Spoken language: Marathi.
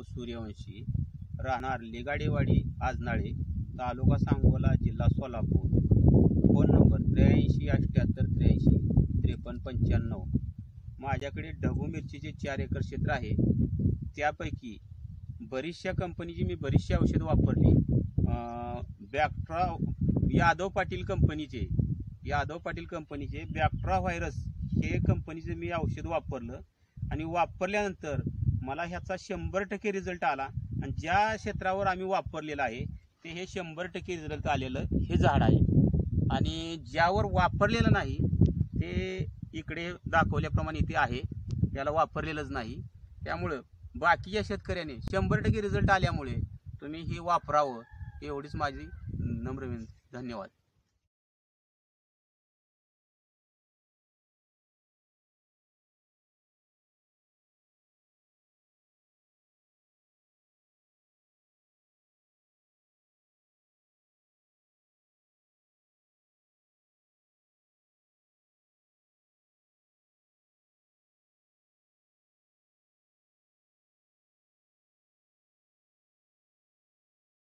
सूर्यवंशी, राहणार लेगाडेवाडी आजनाळे, तालुका सांगोला, जिल्हा सोलापूर. Phone number 8378835395. माझ्याकडे ढबू मिरचीचे 4 एकर क्षेत्र आहे. त्यापैकी बरीचशा कंपनीची मी बरीचशी औषधं वापरली. बॅक्ट्रा यादव पाटील कंपनीचे बॅक्ट्रा व्हायरस हे कंपनीचे मी औषध वापरलं आणि वापरल्यानंतर मला ह्याचा 100% रिझल्ट आला. आणि ज्या क्षेत्रावर आम्ही वापरलेलं आहे ते हे 100% रिझल्ट आलेलं हे झाड आहे. आणि ज्यावर वापरलेलं नाही ते इकडे दाखवल्याप्रमाणे इथे आहे, त्याला वापरलेलंच नाही. त्यामुळं बाकीच्या शेतकऱ्याने 100% रिझल्ट आल्यामुळे तुम्ही हे वापरावं एवढीच माझी नम्र विनंती. धन्यवाद.